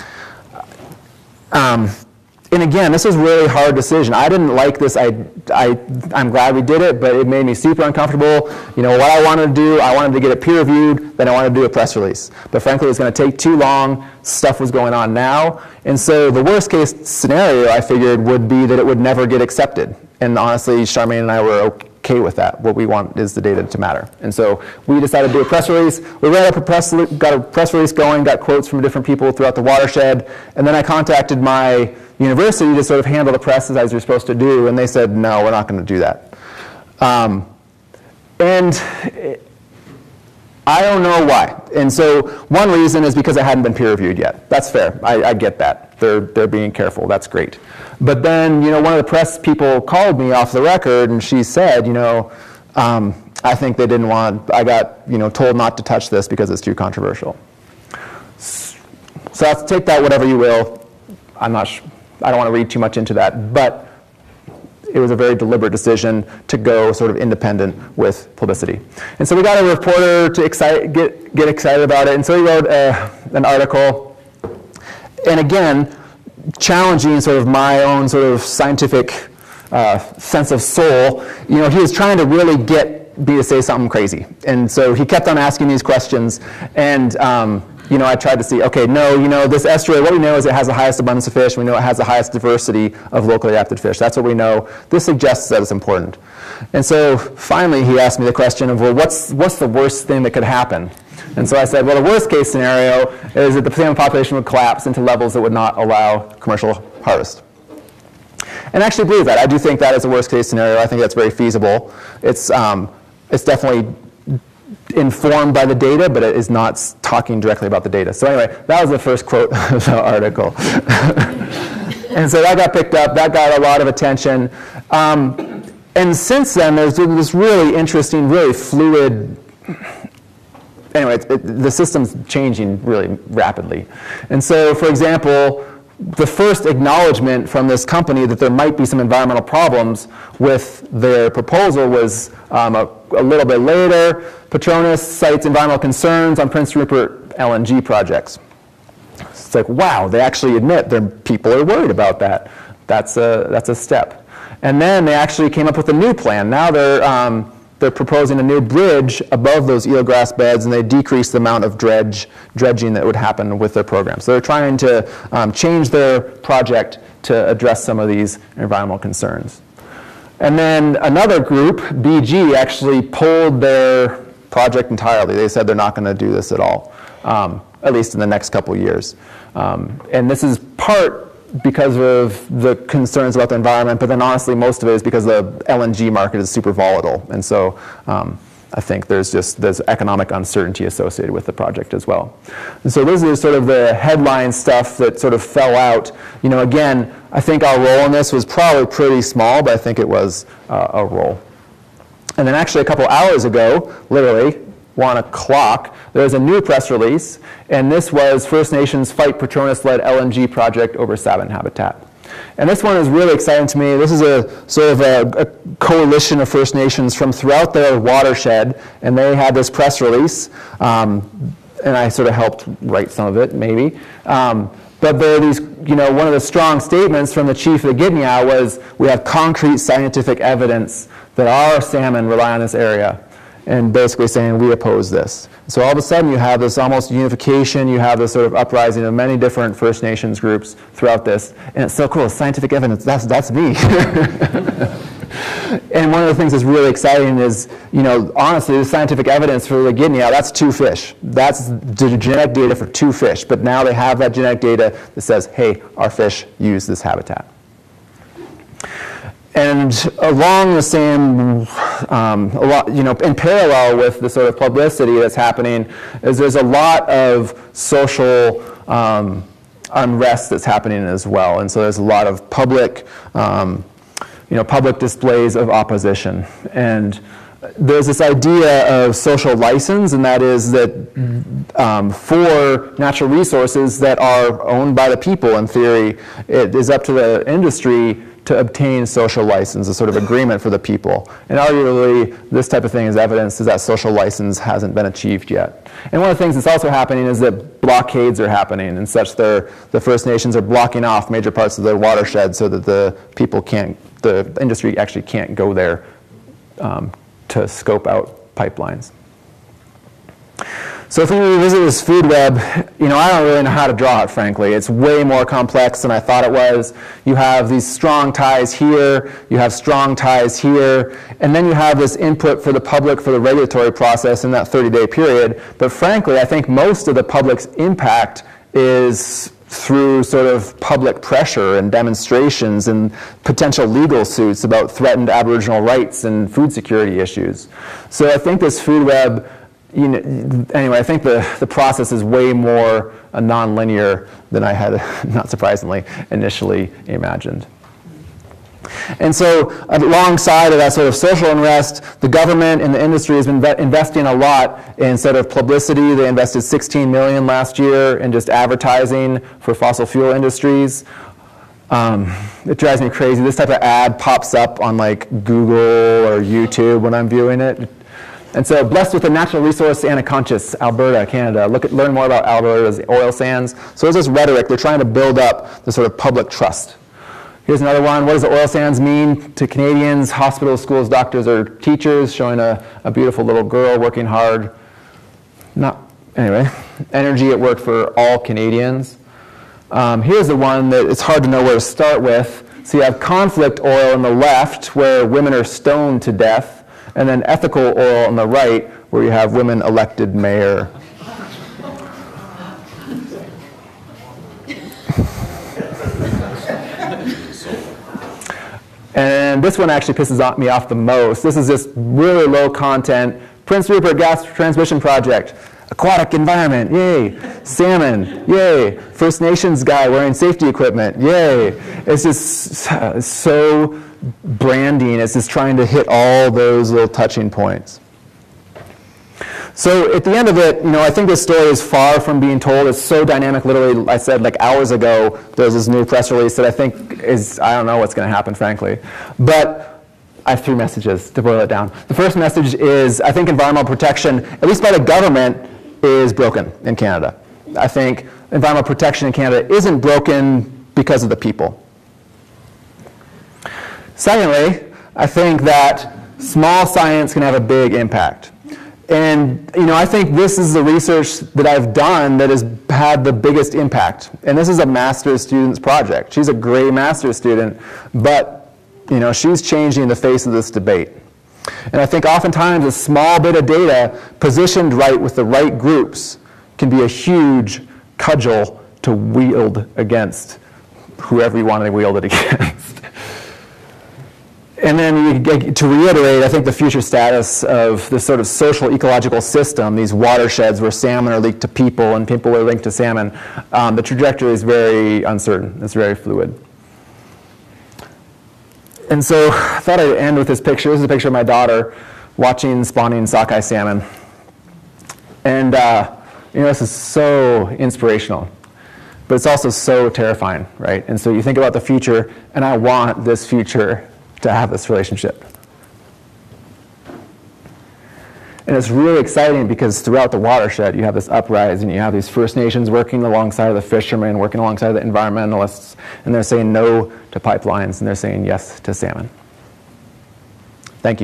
And again, this was a really hard decision. I didn't like this. I'm glad we did it, but it made me super uncomfortable. What I wanted to do, I wanted to get it peer reviewed, then I wanted to do a press release. But frankly, it was going to take too long. Stuff was going on now. And so the worst case scenario, I figured, would be that it would never get accepted. And honestly, Charmaine and I were okay with that. What we want is the data to matter. And so we decided to do a press release. We got a press release going, got quotes from different people throughout the watershed. And then I contacted my university to sort of handle the press as you're supposed to do, and they said, no, we're not going to do that. And I don't know why. And so one reason is because it hadn't been peer reviewed yet. That's fair. I get that. They're being careful. That's great. But then, one of the press people called me off the record, and she said, I think they didn't want, I got, told not to touch this because it's too controversial. So let's take that whatever you will. I'm not sure. I don't want to read too much into that, but it was a very deliberate decision to go sort of independent with publicity. And so we got a reporter to get excited about it, and so he wrote an article, and again, challenging sort of my own sort of scientific sense of soul. He was trying to really get me to say something crazy, and so he kept on asking these questions, and I tried to see, okay, no, this estuary, what we know is it has the highest abundance of fish. We know it has the highest diversity of locally adapted fish. That's what we know. This suggests that it's important. And so finally he asked me the question of, well, what's the worst thing that could happen? And so I said, well, the worst case scenario is that the salmon population would collapse into levels that would not allow commercial harvest. And I actually believe that. I do think that is a worst case scenario. I think that's very feasible. It's definitely informed by the data, but it is not talking directly about the data. So anyway, that was the first quote of the article. And so that got picked up. That got a lot of attention. And since then, there's been this really interesting, really fluid, anyway, the system's changing really rapidly. And so, for example, the first acknowledgement from this company that there might be some environmental problems with their proposal was a little bit later. Petronas cites environmental concerns on Prince Rupert LNG projects. It's like, wow, they actually admit their people are worried about that. That's a step. And then they actually came up with a new plan. Now they're proposing a new bridge above those eelgrass beds, and they decrease the amount of dredging that would happen with their program. So they're trying to change their project to address some of these environmental concerns. And then another group, BG, actually pulled their project entirely. They said they're not going to do this at all, at least in the next couple of years. And this is part because of the concerns about the environment, but then honestly most of it is because the LNG market is super volatile. And so I think there's economic uncertainty associated with the project as well. And so this is sort of the headline stuff that sort of fell out. You know, again, I think our role in this was probably pretty small, but I think it was a role. And then actually a couple hours ago, literally, 1 o'clock, there's a new press release, and this was First Nations Fight Petronas-led LNG project over salmon habitat. And this one is really exciting to me. This is a sort of a coalition of First Nations from throughout their watershed, and they had this press release, and I sort of helped write some of it, maybe. But there are these, you know, one of the strong statements from the chief of the Gidnyaw was, we have concrete scientific evidence that our salmon rely on this area, and basically saying we oppose this. So all of a sudden you have this almost unification, you have this sort of uprising of many different First Nations groups throughout this, and it's so cool, scientific evidence, that's me. And one of the things that's really exciting is, you know, honestly, the scientific evidence for the Gidnyaw, that's 2 fish. That's the genetic data for 2 fish, but now they have that genetic data that says, hey, our fish use this habitat. And along the same, in parallel with the sort of publicity that's happening, is there's a lot of social unrest that's happening as well. And so there's a lot of public, public displays of opposition. And there's this idea of social license, and that is that for natural resources that are owned by the people, in theory, it is up to the industry to obtain social license, a sort of agreement for the people. And arguably, this type of thing is evidence that social license hasn't been achieved yet. And one of the things that's also happening is that blockades are happening, and such the First Nations are blocking off major parts of their watershed so that the industry actually can't go there to scope out pipelines. So if we revisit this food web, I don't really know how to draw it, frankly. It's way more complex than I thought it was. You have these strong ties here, you have strong ties here, and then you have this input for the public for the regulatory process in that 30-day period. But frankly, I think most of the public's impact is through sort of public pressure and demonstrations and potential legal suits about threatened Aboriginal rights and food security issues. So I think this food web, anyway, I think the process is way more non-linear than I had, not surprisingly, initially imagined. And so alongside of that sort of social unrest, the government and the industry has been investing a lot in sort of publicity. They invested $16 million last year in just advertising for fossil fuel industries. It drives me crazy. This type of ad pops up on like Google or YouTube when I'm viewing it. And so, blessed with a natural resource and a conscious, Alberta, Canada. Learn more about Alberta's oil sands. So there's this rhetoric. They're trying to build up the sort of public trust. Here's another one. What does the oil sands mean to Canadians? Hospitals, schools, doctors, or teachers, showing a beautiful little girl working hard. Anyway, energy at work for all Canadians. Here's the one that it's hard to know where to start with. So you have conflict oil on the left, where women are stoned to death. And then ethical oil on the right, where you have women elected mayor. And this one actually pisses me off the most. This is just really low content. Prince Rupert Gas Transmission Project. Aquatic environment, yay. Salmon, yay. First Nations guy wearing safety equipment, yay. It's just so branding. It's just trying to hit all those little touching points. So at the end of it, I think this story is far from being told. It's so dynamic. Literally, I said like hours ago, there's this new press release that I think I don't know what's going to happen, frankly. But I have 3 messages to boil it down. The first message is I think environmental protection, at least by the government, is broken in Canada. I think environmental protection in Canada isn't broken because of the people. Secondly, I think that small science can have a big impact. And I think this is the research that I've done that has had the biggest impact. And this is a master's student's project. She's a great master's student, but she's changing the face of this debate. And I think oftentimes a small bit of data positioned right with the right groups can be a huge cudgel to wield against whoever you want to wield it against. And then to reiterate, I think the future status of this sort of social ecological system, these watersheds where salmon are linked to people and people are linked to salmon, the trajectory is very uncertain. It's very fluid. And so I thought I'd end with this picture. This is a picture of my daughter watching spawning sockeye salmon. And this is so inspirational, but it's also so terrifying, right? And so you think about the future, and I want this future to have this relationship. And it's really exciting because throughout the watershed, you have this uprising, you have these First Nations working alongside of the fishermen, working alongside the environmentalists, and they're saying no to pipelines, and they're saying yes to salmon. Thank you.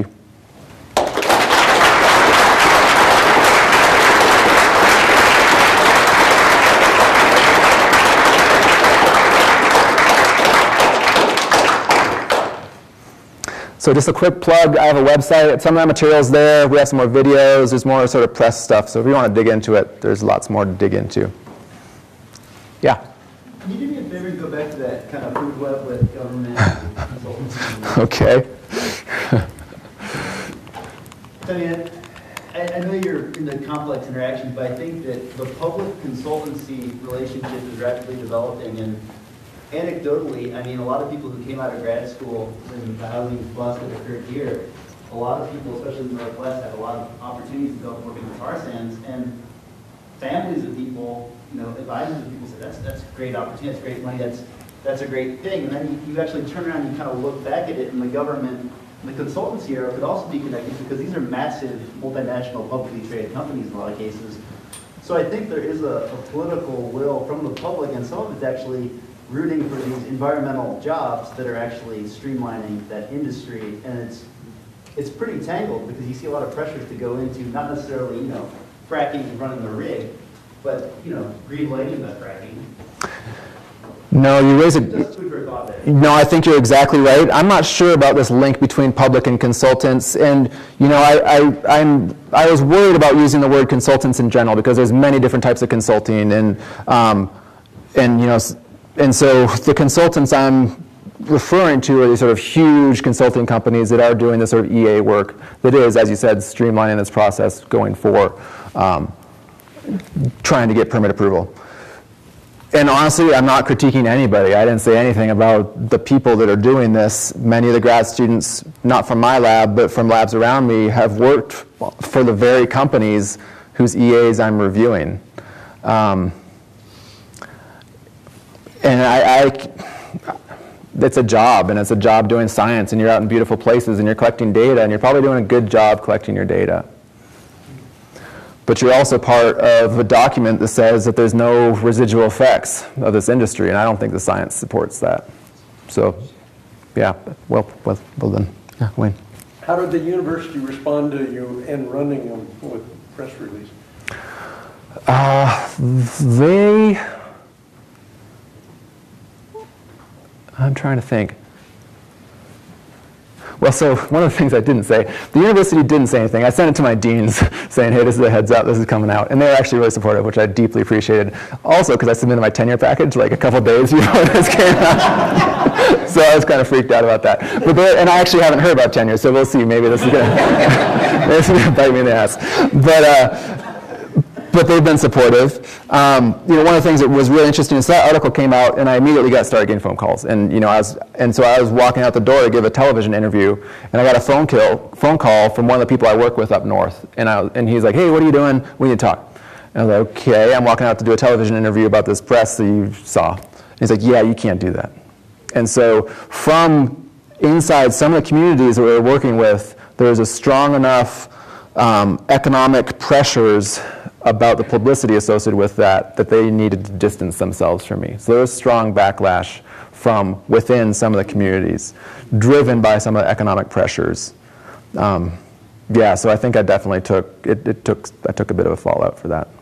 So just a quick plug, I have a website. Some of that material's there. We have some more videos. There's more sort of press stuff. So if you want to dig into it, there's lots more to dig into. Yeah? Can you do me a favor and go back to that kind of food web with government consultants? Okay. I know you're in the complex interactions, but I think that the public consultancy relationship is rapidly developing. And anecdotally, I mean, a lot of people who came out of grad school in the housing bust of the third year, a lot of people, especially in the Northwest, have a lot of opportunities to go work in the tar sands, and families of people, advisors of people say, that's a great opportunity, that's great money, that's a great thing. And then you actually turn around and you kind of look back at it, and the government, the consultancy era could also be connected because these are massive multinational publicly traded companies in a lot of cases. So I think there is a political will from the public, and some of it's actually rooting for these environmental jobs that are actually streamlining that industry. And it's pretty tangled because you see a lot of pressures to go into, not necessarily, fracking and running the rig, but, green lighting that fracking. No, you raise it. Just food for thought there. No, I think you're exactly right. I'm not sure about this link between public and consultants. And, I was worried about using the word consultants in general because there's many different types of consulting. And so the consultants I'm referring to are these sort of huge consulting companies that are doing this sort of EA work that is, as you said, streamlining this process going for trying to get permit approval. And honestly, I'm not critiquing anybody. I didn't say anything about the people that are doing this. Many of the grad students, not from my lab, but from labs around me, have worked for the very companies whose EAs I'm reviewing. And it's a job, and it's a job doing science, and you're out in beautiful places, and you're collecting data, and you're probably doing a good job collecting your data. But you're also part of a document that says that there's no residual effects of this industry, and I don't think the science supports that. So, yeah, well done. Yeah, Wayne. How did the university respond to you and running them with press release? I'm trying to think. Well, so one of the things I didn't say, the university didn't say anything. I sent it to my deans saying, hey, this is a heads up, this is coming out. And they were actually really supportive, which I deeply appreciated. Also, because I submitted my tenure package like a couple days before this came out. So I was kind of freaked out about that. And I actually haven't heard about tenure, so we'll see. Maybe this is going to bite me in the ass. but they've been supportive. One of the things that was really interesting is that article came out, and I immediately started getting phone calls. And so I was walking out the door to give a television interview, and I got a phone call from one of the people I work with up north, and he's like, "Hey, what are you doing? We need to talk." And I was like, "Okay, I'm walking out to do a television interview about this press that you saw." And he's like, "Yeah, you can't do that." And so from inside some of the communities that we were working with, there was a strong enough economic pressures about the publicity associated with that they needed to distance themselves from me. So there was strong backlash from within some of the communities, driven by some of the economic pressures. So I think I definitely took a bit of a fallout for that.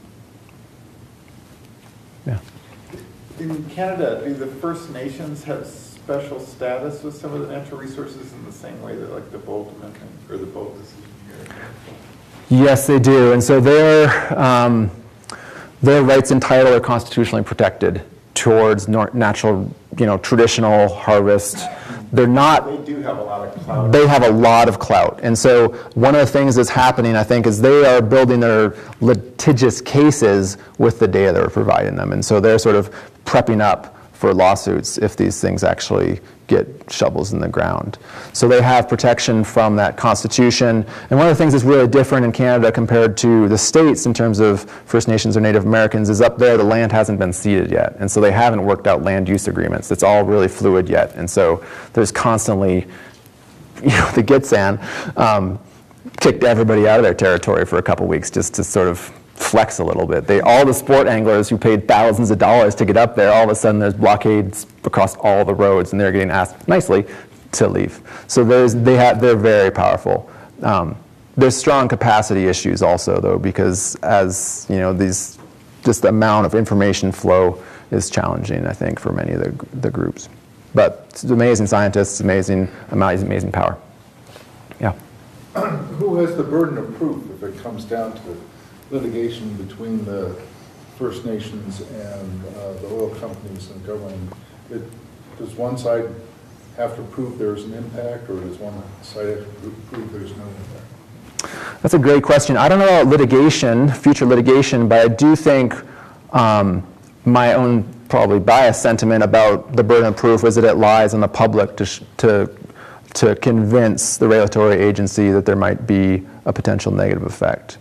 Yeah. In Canada, do the First Nations have special status with some of the natural resources in the same way that like the Bolt Amendment or the Bolt decision here? Yes, they do. And so their rights and title are constitutionally protected towards natural, traditional harvest. They're not. They do have a lot of clout. They have a lot of clout. And so one of the things that's happening, I think, is they are building their litigious cases with the data they're providing them. And so they're sort of prepping up for lawsuits if these things actually get shovels in the ground. So they have protection from that Constitution. And one of the things that's really different in Canada compared to the States in terms of First Nations or Native Americans is up there the land hasn't been ceded yet. And so they haven't worked out land use agreements. It's all really fluid yet. And so there's constantly, the Gitxsan kicked everybody out of their territory for a couple weeks just to sort of flex a little bit. All the sport anglers who paid thousands of dollars to get up there, all of a sudden there's blockades across all the roads, and they're getting asked nicely to leave. So they're very powerful. There's strong capacity issues also, though, because as just the amount of information flow is challenging, I think, for many of the groups. But it's amazing scientists, amazing power. Yeah. Who has the burden of proof if it comes down to litigation between the First Nations and the oil companies and the government? Does one side have to prove there's an impact, or does one side have to prove there's no impact? That's a great question. I don't know about litigation, future litigation, but I do think my own probably biased sentiment about the burden of proof is that it lies on the public to convince the regulatory agency that there might be a potential negative effect.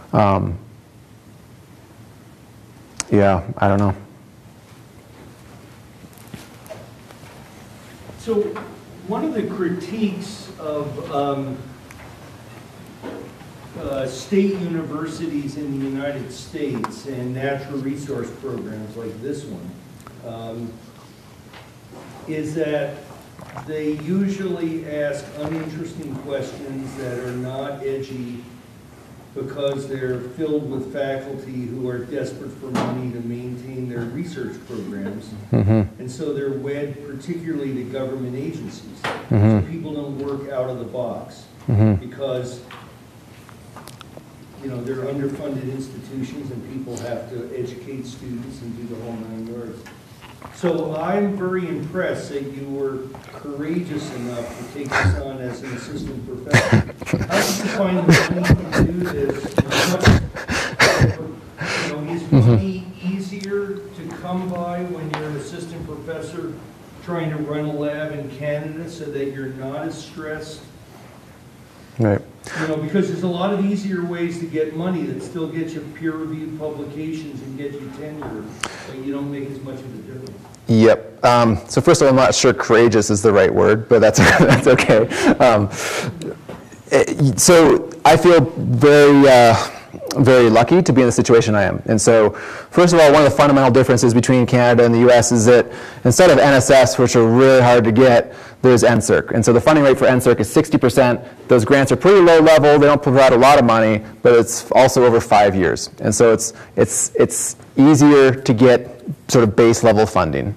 I don't know. So one of the critiques of state universities in the United States and natural resource programs like this one is that they usually ask uninteresting questions that are not edgy because they're filled with faculty who are desperate for money to maintain their research programs. Mm-hmm. And so they're wed particularly to government agencies. Mm-hmm. So people don't work out of the box because they're underfunded institutions and people have to educate students and do the whole 9 yards. So I'm very impressed that you were courageous enough to take this on as an assistant professor. How did you find the money to do this? Is money easier to come by when you're an assistant professor trying to run a lab in Canada so that you're not as stressed? Right. Because there's a lot of easier ways to get money that still get you peer-reviewed publications and get you tenure, but you don't make as much of a difference. Yep. So first of all, I'm not sure courageous is the right word, but that's okay. So I feel very lucky to be in the situation I am. And so, first of all, one of the fundamental differences between Canada and the US is that instead of NSS, which are really hard to get, there's NSERC. And so the funding rate for NSERC is 60%. Those grants are pretty low level. They don't provide a lot of money, but it's also over 5 years. And so it's easier to get sort of base level funding.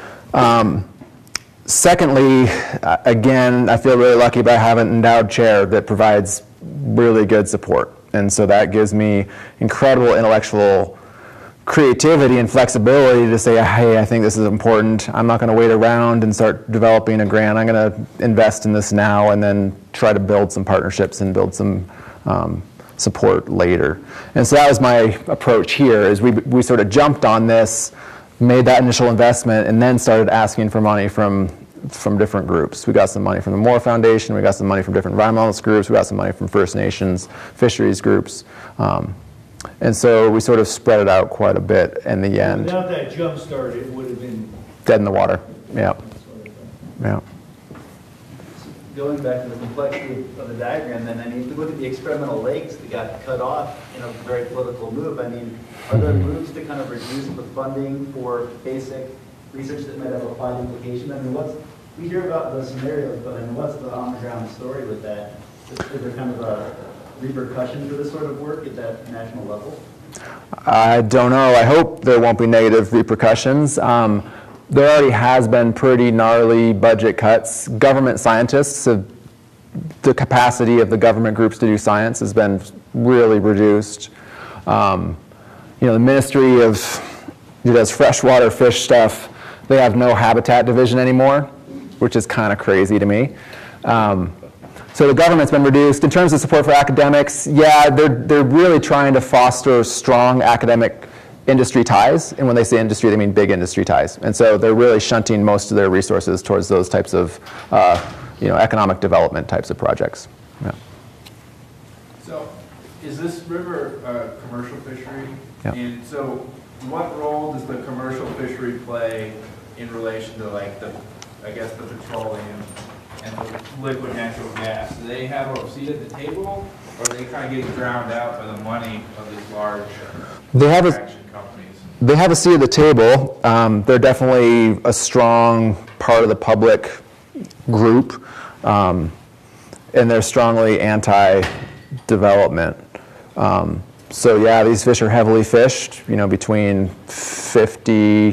Secondly, again, I feel really lucky by having an endowed chair that provides really good support. And so that gives me incredible intellectual creativity and flexibility to say, hey, I think this is important. I'm not going to wait around and start developing a grant. I'm going to invest in this now and then try to build some partnerships and build some support later. And so that was my approach here, is we sort of jumped on this, made that initial investment, and then started asking for money from different groups. We got some money from the Moore Foundation, we got some money from different environmentalist groups, we got some money from First Nations fisheries groups. And so we sort of spread it out quite a bit in the end. Without that jump start, it would have been dead in the water. Yeah. Yeah. Going back to the complexity of the diagram, then, I mean, if you look at the experimental lakes that got cut off in a very political move, I mean, are there moves to kind of reduce the funding for basic research that might have a applied implication? I mean, we hear about the scenarios, but I mean, what's the on-the-ground story with that? Is there kind of a repercussion for this sort of work at that national level? I don't know. I hope there won't be negative repercussions. There already has been pretty gnarly budget cuts. Government scientists, the capacity of the government groups to do science has been really reduced. The Ministry who does freshwater fish stuff, they have no habitat division anymore, which is kind of crazy to me. So the government's been reduced. In terms of support for academics, yeah, they're really trying to foster strong academic industry ties, and when they say industry, they mean big industry ties. And so they're really shunting most of their resources towards those types of, economic development types of projects. Yeah. So, is this river a commercial fishery? Yeah. And so, what role does the commercial fishery play in relation to, like, the petroleum and the liquid natural gas? Do they have a seat at the table, or are they kind of getting drowned out by the money of these large extraction companies? They have a seat at the table. They're definitely a strong part of the public group, and they're strongly anti-development. So yeah, these fish are heavily fished. Between 70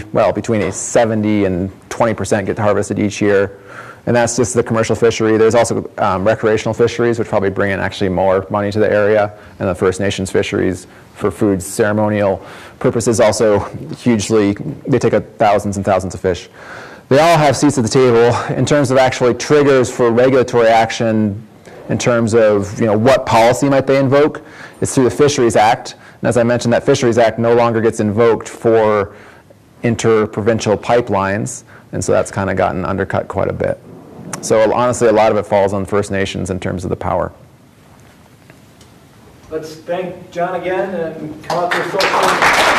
and 20% get harvested each year. And that's just the commercial fishery. There's also recreational fisheries, which probably bring in actually more money to the area, and the First Nations fisheries for food ceremonial purposes also hugely, they take up thousands and thousands of fish. They all have seats at the table. In terms of actually triggers for regulatory action, in terms of what policy might they invoke, it's through the Fisheries Act. And as I mentioned, that Fisheries Act no longer gets invoked for interprovincial pipelines, and so that's kind of gotten undercut quite a bit. So honestly, a lot of it falls on First Nations in terms of the power. Let's thank John again and come out to a social.